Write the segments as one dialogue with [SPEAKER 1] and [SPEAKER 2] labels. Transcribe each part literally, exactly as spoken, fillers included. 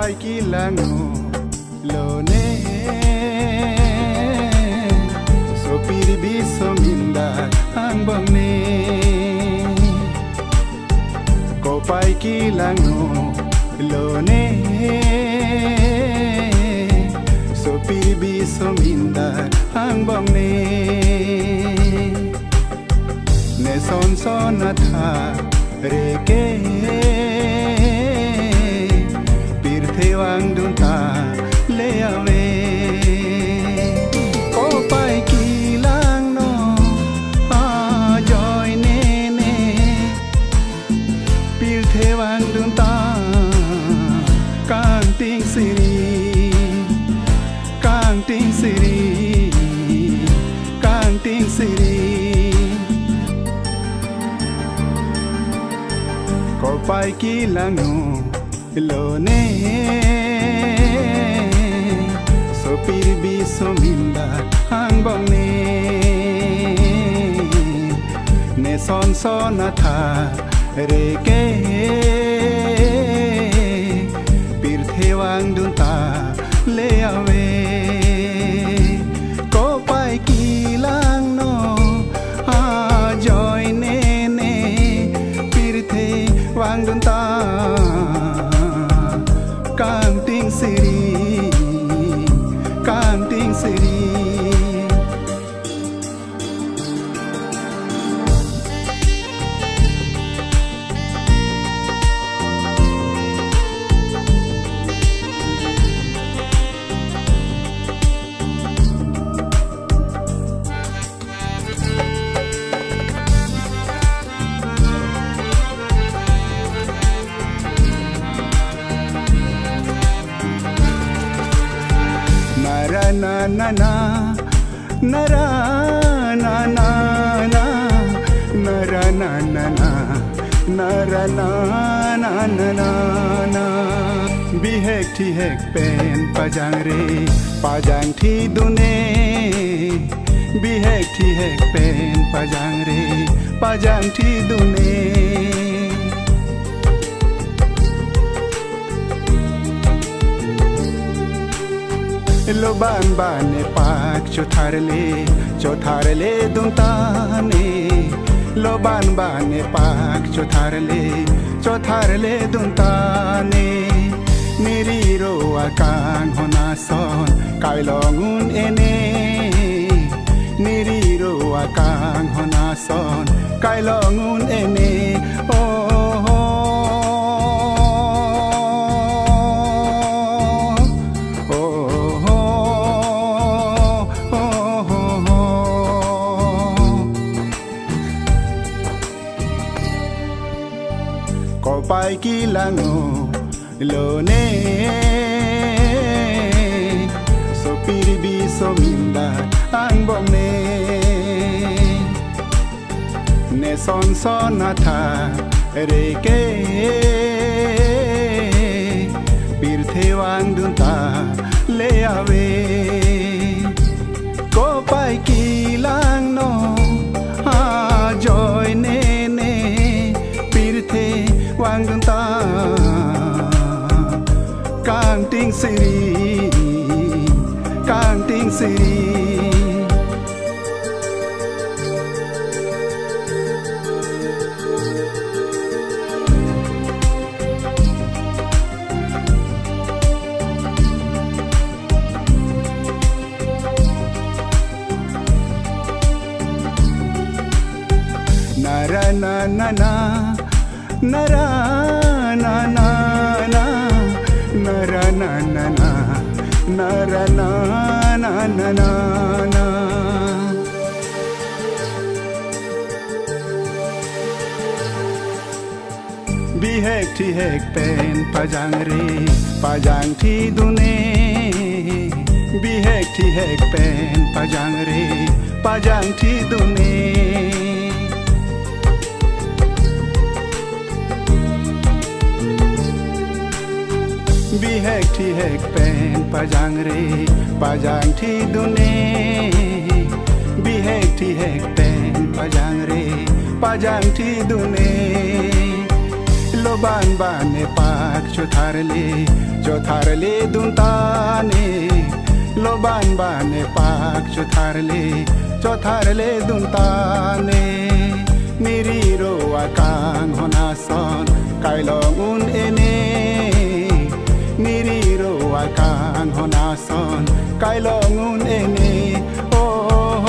[SPEAKER 1] pai kilango lone so piribi so minda ang bangne ko pai kilango lone so piribi so minda ang bangne ne son son atha reke Wang dunta le ave ko pai kilang no a joy ne ne pil the wang dunta kang ting siri kang ting siri kang ting siri ko pai kilang no lo ne so piribi so minda hang bang ne ne son son atha re ke pir the wang dun ta le ave ko pai kilang no a joy ne ne pir the wang dun ta Kang ting siri, kang ting siri. Na na na na ra na na na na ra na na na na ra na na na na na bihek thi hek pen pajang re pajang thi dune bihek thi hek pen pajang re pajang thi dune lo ban ban ne pak cho thar le cho thar le dun ta ne lo ban ban ne pak cho thar le cho thar le dun ta ne niri ro akang hona son kai longun ene niri ro akang hona son kai longun ene oh pai kilango lo ne so piribi so minda ang bong ne ne son son atha re ke pir the wang dun ta le ave ko pai kilang no a joy ne ne pir the wang dun ta kang ting siri kang ting siri na ra na na na na ra na na na na ra na na na na ra na na na na na bihek thi hek pen pajang re pajang thi dune bihek thi hek pen pajang re pajang thi dune bihek thi hek pen pajang re pajang thi dune bihek thi hek pen pajang re pajang thi dune lo lo ban bane pak chotharle chotharle duntane lo ban bane pak chotharle chotharle duntane niriro akang honason kailong un ene niriro akang honason kailong un ene oh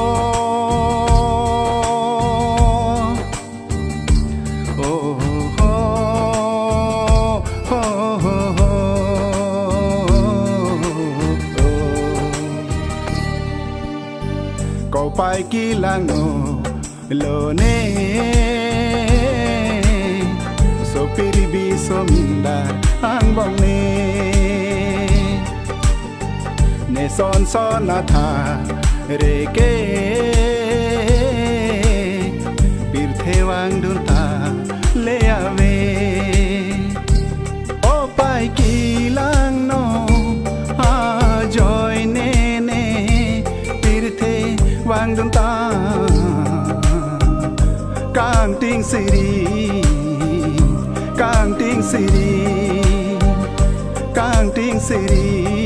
[SPEAKER 1] Kau pai kilang no lo ne so piribi so mindar ang bang ne ne son son na tha re ke pir thewang dun ta le ave o pai kilang no a joy ne ne pir the wang dun ta Kang ting siri Kang ting siri Kang ting siri